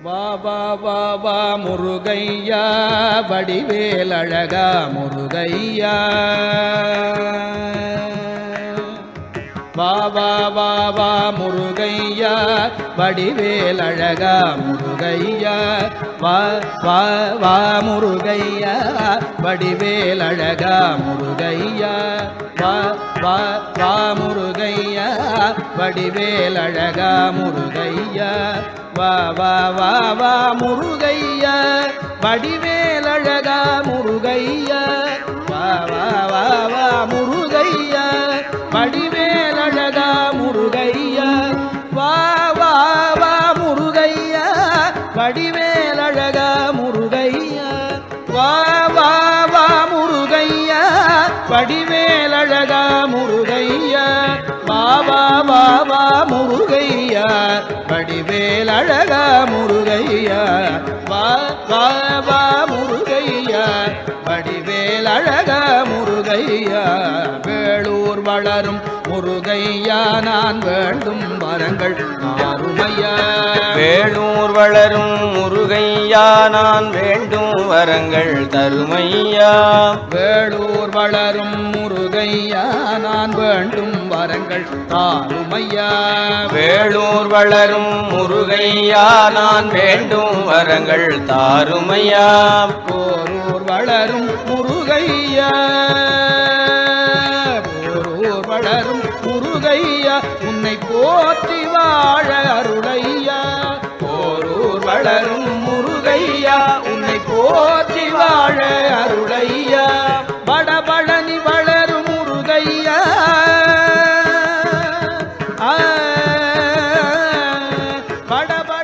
வா வா வா வா முருகையா வடிவேல் அழகா முருகையா வா வா வா வா முருகையா வடிவேல் அழகா முருகையா வா வா வா முருகையா வடிவேல் அழகா முருகையா வா வா வா முருகையா வடிவேல் அழகா முருகையா வா வா வா வா முருகையா வடிவேல் அழகா முருகையா வா வா வா வா முருகையா வடிவேல் அழகா முருகையா வா வா வா முருகையா வடிவேல் அழகா முருகையா வா வா வா முருகையா வடிவேல் அழகா முருகையா வா வா வா வா முருகையா வடிவேல் அழகா முருகையா வா வா வா முருகையா வடிவேல் அழகா முருகையா வேளூர் வளரும் முருகையா நான் வேண்டும் வரங்கள் ஆறுமையா வேளூர் வளரும் முருகையா நான் வேண்டும் வரங்கள் தருமையா வேளூர் வளரும் முருகையா நான் வேண்டும் வரங்கள் தாருமையா வேளூர் வளரும் முருகையா நான் வேண்டும் வரங்கள் தாருமையா போரூர் வளரும் முருகையா போரூர் வளரும் முருகையா உன்னை போற்றி வாழ அருளையா போரூர் வளரும் முருகையா உன்னை போற்றி வாழ அருளையா வடபழனி வளரும் முருகையா வடபழனி